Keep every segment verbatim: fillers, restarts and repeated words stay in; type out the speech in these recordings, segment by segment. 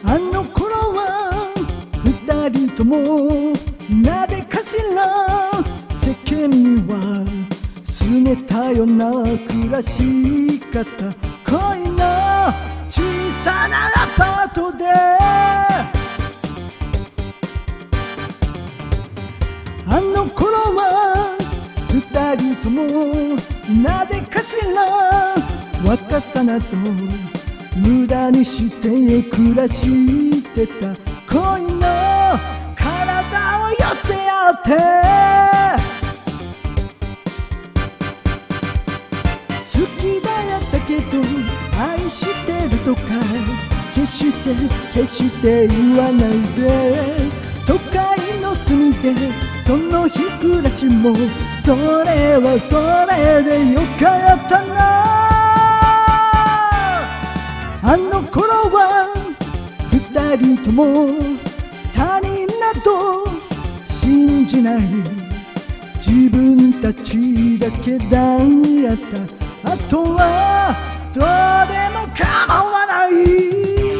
あの頃は二人ともなぜかしら世間には拗ねたような暮らし方、恋の小さなアパートであの頃は二人ともなぜかしら若さなど無駄にして暮らしてた、恋の体を寄せ合って好きだやったけど愛してるとか決して決して言わないで、都会の隅でその日暮らしもそれはそれでよかったな。あの頃は二人とも他人など信じない自分たちだけだった、あとはどうでも構わない。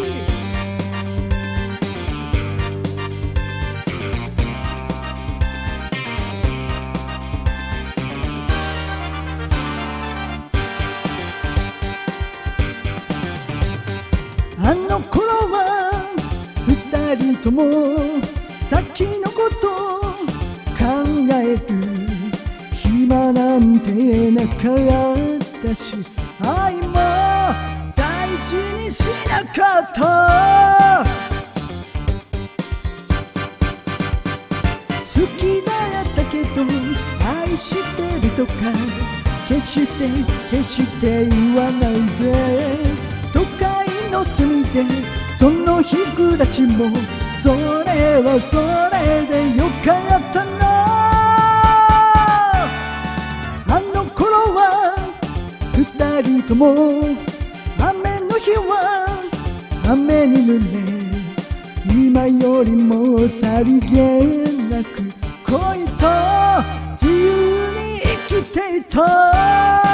あの頃は二人とも先のこと考える暇なんてなかったし、愛も大事にしなかった。好きだやったけど愛してるとか決して決して言わないで、都会の隅でその日暮らしもそれはそれでよかったな。あの頃は二人とも雨の日は雨に濡れ、今よりもさりげなく恋と自由に生きていた。